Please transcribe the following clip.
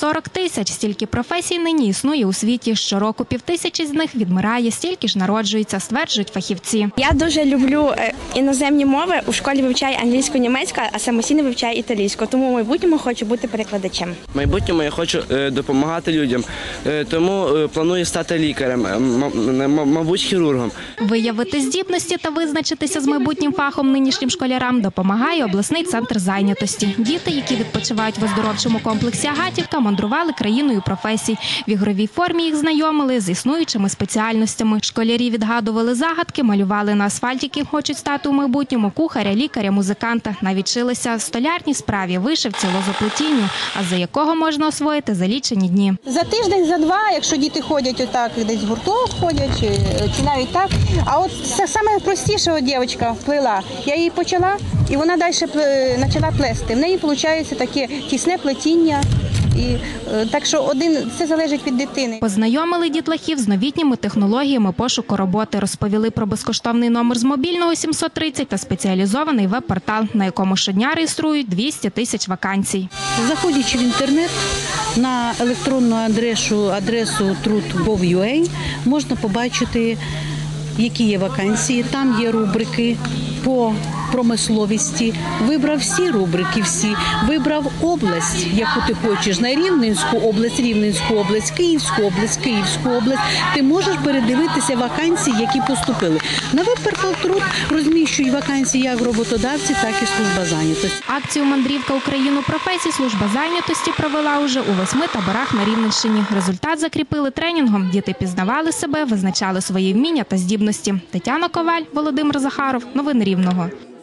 40 тисяч. Стільки професій нині існує у світі. Щороку 5000 з них відмирає, стільки ж народжується, стверджують фахівці. Я дуже люблю іноземні мови. У школі вивчаю англійську, німецьку, а самостійно вивчаю італійську. Тому в майбутньому хочу бути перекладачем. В майбутньому я хочу допомагати людям, тому планую стати лікарем, мабуть, хірургом. Виявити здібності та визначитися з майбутнім фахом нинішнім школярам допомагає обласний центр зайнятості. Діти, які відпочивають в оздоровчому комплексі «Агатівка», мандрували країною професій. В ігровій формі їх знайомили з існуючими спеціальностями. Школярі відгадували загадки, малювали на асфальті, ким хочуть стати у майбутньому – кухаря, лікаря, музиканта. Навіть вчилися столярній справі, вишивці, лозоплетінню, а за якого можна освоїти за лічені дні. За тиждень, за два, якщо діти ходять отак, десь в гурток ходять, чи навіть так. А от це саме простіше дівчинка плела. Я її почала, і вона далі почала плести. В неї виходить таке тісне плетіння. Так що це залежить від дитини. Познайомили дітлахів з новітніми технологіями пошуку роботи. Розповіли про безкоштовний номер з мобільного 730 та спеціалізований веб-портал, на якому щодня реєструють 200 тисяч вакансій. Заходячи в інтернет на електронну адресу trud.gov.ua, можна побачити, які є вакансії. Там є рубрики по промисловості. Вибрав всі рубрики, вибрав область, яку ти хочеш, на Рівненську область, Київську область. Ти можеш передивитися вакансії, які поступили. На веб-портал Труд розміщують вакансії як роботодавці, так і служба зайнятості. Акцію «Мандрівка Україну професій» служба зайнятості провела уже у 8 таборах на Рівненщині. Результат закріпили тренінгом. Діти пізнавали себе, визначали свої вміння та здібності. Тетяна Коваль, Володимир Захаров. Новини Рівного.